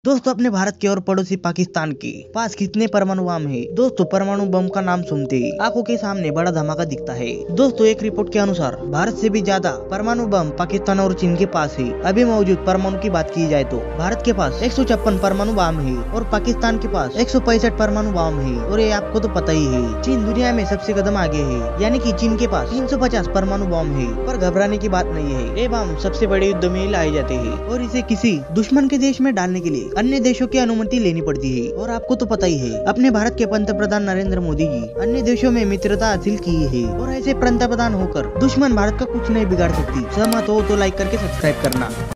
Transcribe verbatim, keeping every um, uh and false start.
दोस्तों अपने भारत के और पड़ोसी पाकिस्तान के पास कितने परमाणु बम है। दोस्तों परमाणु बम का नाम सुनते ही आंखों के सामने बड़ा धमाका दिखता है। दोस्तों एक रिपोर्ट के अनुसार भारत से भी ज्यादा परमाणु बम पाकिस्तान और चीन के पास है। अभी मौजूद परमाणु की बात की जाए तो भारत के पास एक सौ छप्पन परमाणु बम है और पाकिस्तान के पास एक सौ पैंसठ परमाणु बम है। और ये आपको तो पता ही है, चीन दुनिया में सबसे कदम आगे है, यानी कि चीन के पास तीन सौ पचास परमाणु बम है। पर घबराने की बात नहीं है, ये बम सबसे बड़े युद्ध में लाए जाते हैं और इसे किसी दुश्मन के देश में डालने के लिए अन्य देशों की अनुमति लेनी पड़ती है। और आपको तो पता ही है, अपने भारत के पंतप्रधान नरेंद्र मोदी जी अन्य देशों में मित्रता हासिल की है और ऐसे पंतप्रधान होकर दुश्मन भारत का कुछ नहीं बिगाड़ सकती। सहमत हो तो लाइक करके सब्सक्राइब करना।